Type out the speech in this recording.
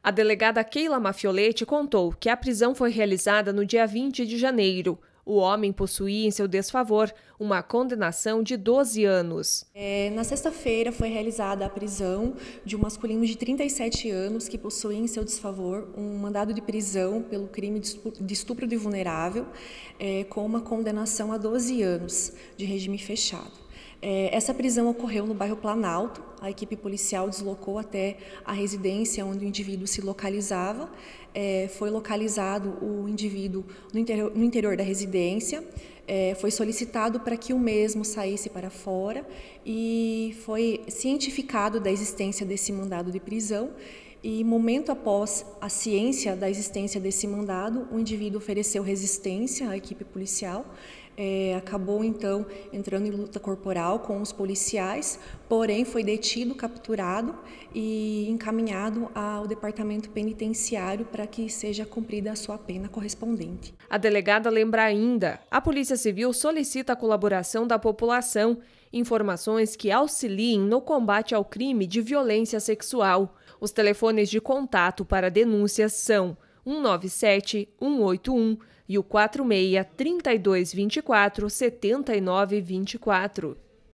A delegada Keila Maffioletti contou que a prisão foi realizada no dia 20 de janeiro. O homem possuía em seu desfavor uma condenação de 12 anos. Na sexta-feira foi realizada a prisão de um masculino de 37 anos que possuía em seu desfavor um mandado de prisão pelo crime de estupro de vulnerável, com uma condenação a 12 anos de regime fechado. Essa prisão ocorreu no bairro Planalto. A equipe policial deslocou até a residência onde o indivíduo se localizava. Foi localizado o indivíduo no interior da residência. Foi solicitado para que o mesmo saísse para fora e foi cientificado da existência desse mandado de prisão. E, momento após a ciência da existência desse mandado, o indivíduo ofereceu resistência à equipe policial, acabou então entrando em luta corporal com os policiais, porém foi detido, capturado e encaminhado ao departamento penitenciário para que seja cumprida a sua pena correspondente. A delegada lembra ainda: a Polícia Civil solicita a colaboração da população, informações que auxiliem no combate ao crime de violência sexual. Os telefones de contato para denúncias são 197 181 e o 46 3224 7924.